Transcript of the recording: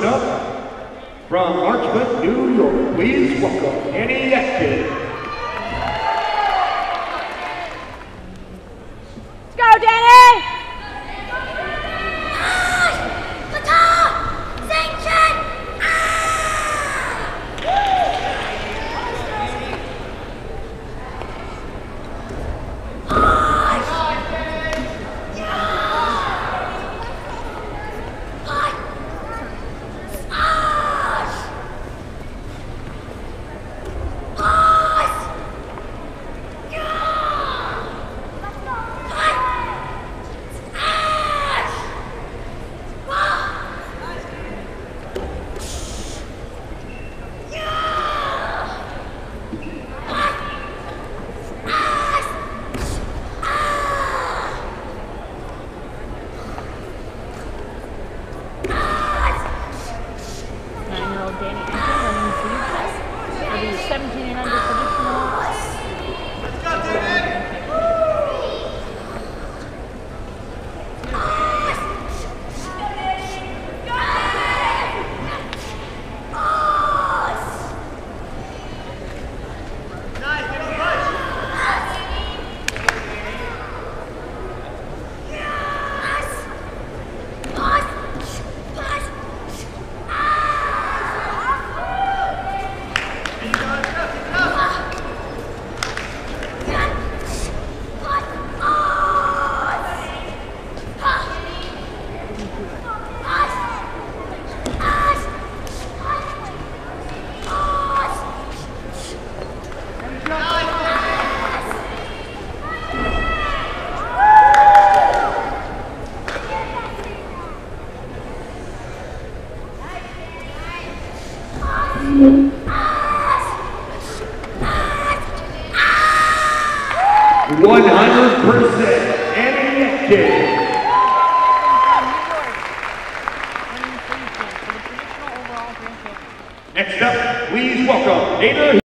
up, from Marchmont, New York, please welcome Etkin. Let's go, Danny! Danny Etkin running the food test for the 17 and under traditional. Let's go, David! Next up, please welcome Gator